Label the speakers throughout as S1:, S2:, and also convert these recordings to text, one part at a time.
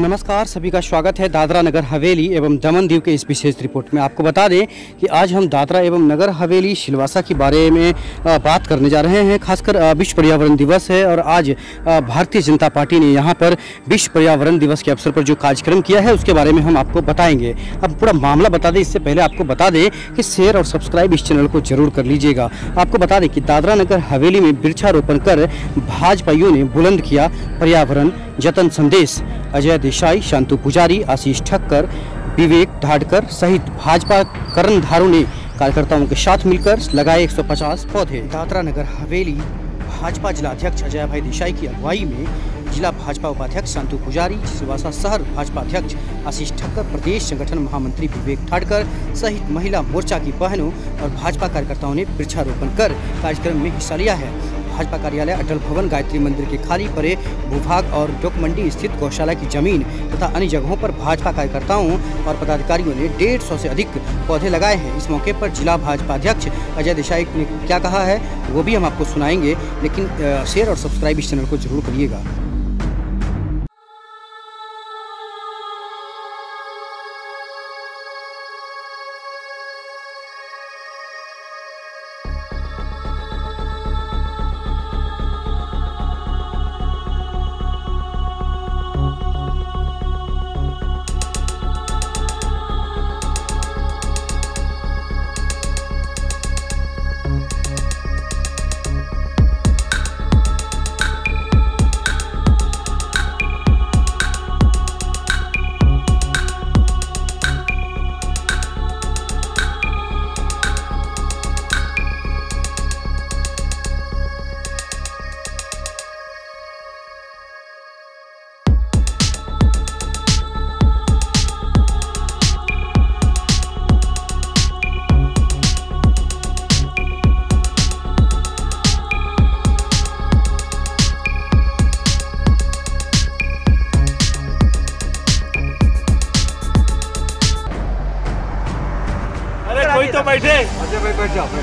S1: नमस्कार, सभी का स्वागत है दादरा नगर हवेली एवं दमन दीव के इस विशेष रिपोर्ट में। आपको बता दें कि आज हम दादरा एवं नगर हवेली सिलवासा के बारे में बात करने जा रहे हैं। खासकर विश्व पर्यावरण दिवस है और आज भारतीय जनता पार्टी ने यहां पर विश्व पर्यावरण दिवस के अवसर पर जो कार्यक्रम किया है उसके बारे में हम आपको बताएंगे। अब पूरा मामला बता दें इससे पहले आपको बता दें कि शेयर और सब्सक्राइब इस चैनल को जरूर कर लीजिएगा। आपको बता दें कि दादरा नगर हवेली में वृक्षारोपण कर भाजपाइयों ने बुलंद किया पर्यावरण जतन संदेश। अजय देसाई, शांतु पुजारी, आशीष ठक्कर, विवेक ढाडकर सहित भाजपा कर्णधारों ने कार्यकर्ताओं के साथ मिलकर लगाए 150 पौधे। दादरा नगर हवेली भाजपा जिला अध्यक्ष अजय भाई देसाई की अगुवाई में जिला भाजपा उपाध्यक्ष शांतु पुजारी, सिलवासा शहर भाजपा अध्यक्ष आशीष ठक्कर, प्रदेश संगठन महामंत्री विवेक ढाडकर सहित महिला मोर्चा की बहनों और भाजपा कार्यकर्ताओं ने वृक्षारोपण कर कार्यक्रम में हिस्सा लिया है। भाजपा कार्यालय, अटल भवन, गायत्री मंदिर के खाली पड़े भूभाग और डोकमंडी स्थित गौशाला की जमीन तथा अन्य जगहों पर भाजपा कार्यकर्ताओं और पदाधिकारियों ने 150 से अधिक पौधे लगाए हैं। इस मौके पर जिला भाजपा अध्यक्ष अजय देसाई ने क्या कहा है वो भी हम आपको सुनाएंगे, लेकिन शेयर और सब्सक्राइब इस चैनल को जरूर करिएगा।
S2: कोई तो बैठे।
S3: अजय भाई बैठ जाओ।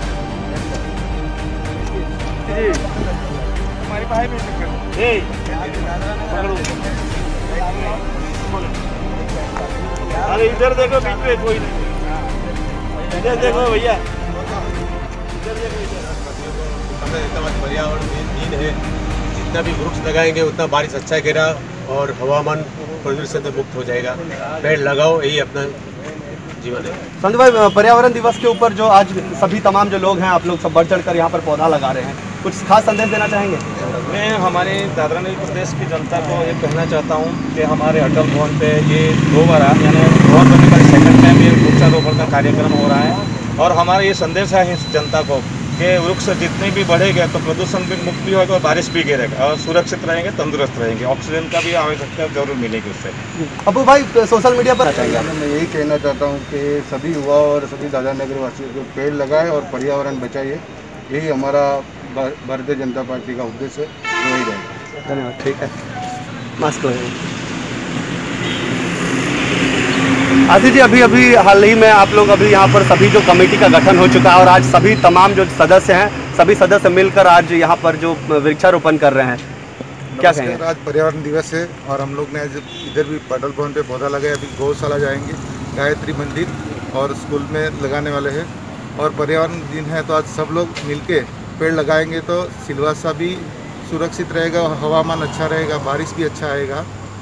S2: हमारी भाई में अरे इधर देखो, बीच में कोई नहीं। इधर देखो भैया,
S4: पर्यावरण नींद है। जितना भी वृक्ष लगाएंगे उतना बारिश अच्छा गिरा और हवामान प्रदूषण से मुक्त हो जाएगा। पेड़ लगाओ, यही अपना जीवन है।
S3: संत भाई, पर्यावरण दिवस के ऊपर जो आज सभी तमाम जो लोग हैं, आप लोग सब बढ़ चढ़ कर यहाँ पर पौधा लगा रहे हैं, कुछ खास संदेश देना चाहेंगे?
S2: मैं हमारे दादरा नगर प्रदेश की जनता को ये कहना चाहता हूँ कि हमारे अटल भवन पे ये 2 बार यानी भवन बनने का सेकंड टाइम ये वृक्षारोपण का कार्यक्रम हो रहा है। और हमारा ये संदेश है इस जनता को कि वृक्ष जितने भी बढ़ेगा तो प्रदूषण भी मुक्त भी होगा और बारिश भी गिरेगा और सुरक्षित रहेंगे, तंदुरुस्त रहेंगे। ऑक्सीजन का भी आवश्यकता जरूर मिलेगी उससे।
S3: अबू भाई, सोशल मीडिया पर
S5: मैं यही कहना चाहता हूँ कि सभी युवा और सभी दादरा नगर वासियों को पेड़ लगाएं और पर्यावरण बचाइए। यही हमारा भारतीय जनता पार्टी का उद्देश्य है। वही रहेगा।
S3: धन्यवाद। ठीक है, मास्क लगाइए। आशीष जी, अभी हाल ही में आप लोग अभी यहाँ पर सभी जो कमेटी का गठन हो चुका है और आज सभी तमाम जो सदस्य हैं सभी सदस्य मिलकर आज यहाँ पर जो वृक्षारोपण कर रहे हैं, क्या कहेंगे?
S5: आज पर्यावरण दिवस है और हम लोग ने आज इधर भी अटल भवन पे पौधा लगाया। अभी गौशाला जाएंगे, गायत्री मंदिर और स्कूल में लगाने वाले हैं। और पर्यावरण दिन है तो आज सब लोग मिलके पेड़ लगाएंगे तो सिलवासा भी सुरक्षित रहेगा, हवामान अच्छा रहेगा, बारिश भी अच्छा आएगा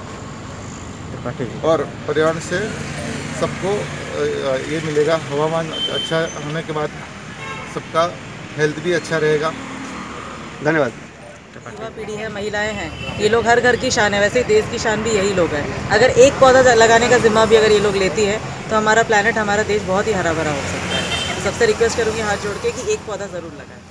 S5: और पर्यावरण से सबको ये मिलेगा। हवामान अच्छा होने के बाद सबका हेल्थ भी अच्छा रहेगा।
S3: धन्यवाद।
S6: युवा पीढ़ी है, महिलाएं हैं, ये लोग हर घर की शान है। वैसे ही देश की शान भी यही लोग हैं। अगर एक पौधा लगाने का जिम्मा भी अगर ये लोग लेती है तो हमारा प्लैनेट, हमारा देश बहुत ही हरा भरा हो सकता है। तो सबसे रिक्वेस्ट करूँगी हाथ जोड़ के कि एक पौधा ज़रूर लगाएं।